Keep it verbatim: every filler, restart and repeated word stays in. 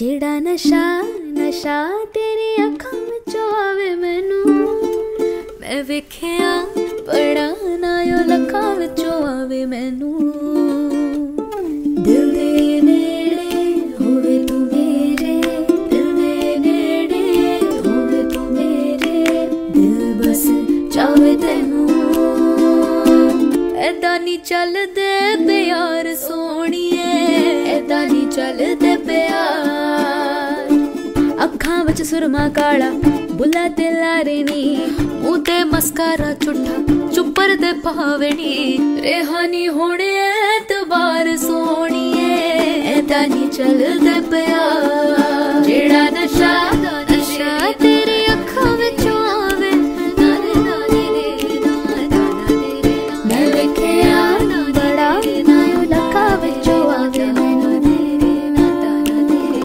जेड़ा नशा नशा तेरी अखां विचों आवे मैनू, मैं वेखिया बड़ा ना यो लखां विचों आवे मैनू। दिल दे नेड़े होवे तू मेरे, दिल दे नेड़े होवे तू मेरे, दिल बस चावे तैनू। ऐदा नी चलदे प्यार सोहणीए, ऐदा नी चलदे प्यार। अखां विच सुरमा काला बुला ते लारेनी, मूंह ते मस्कारा झूठा चुपर दे पावनी। रेहानी होणे ऐतबार सोहणीए, ऐदा नी चलदे प्यार।